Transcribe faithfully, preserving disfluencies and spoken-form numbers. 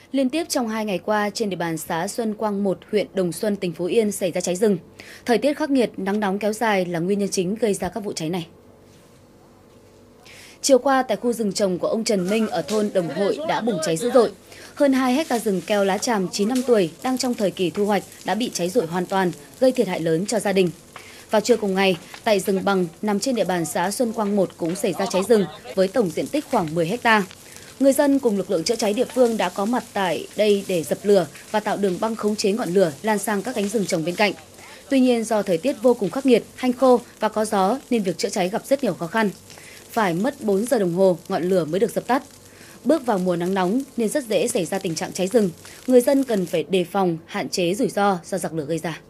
Liên tiếp trong hai ngày qua, trên địa bàn xã Xuân Quang một, huyện Đồng Xuân, tỉnh Phú Yên xảy ra cháy rừng. Thời tiết khắc nghiệt, nắng nóng kéo dài là nguyên nhân chính gây ra các vụ cháy này. Chiều qua, tại khu rừng trồng của ông Trần Minh ở thôn Đồng Hội đã bùng cháy dữ dội. Hơn hai hecta rừng keo lá tràm chín năm tuổi đang trong thời kỳ thu hoạch đã bị cháy rụi hoàn toàn, gây thiệt hại lớn cho gia đình. Vào trưa cùng ngày, tại rừng bằng nằm trên địa bàn xã Xuân Quang một cũng xảy ra cháy rừng với tổng diện tích khoảng mười hecta. Người dân cùng lực lượng chữa cháy địa phương đã có mặt tại đây để dập lửa và tạo đường băng khống chế ngọn lửa lan sang các cánh rừng trồng bên cạnh. Tuy nhiên, do thời tiết vô cùng khắc nghiệt, hanh khô và có gió nên việc chữa cháy gặp rất nhiều khó khăn. Phải mất bốn giờ đồng hồ ngọn lửa mới được dập tắt. Bước vào mùa nắng nóng nên rất dễ xảy ra tình trạng cháy rừng. Người dân cần phải đề phòng, hạn chế rủi ro do giặc lửa gây ra.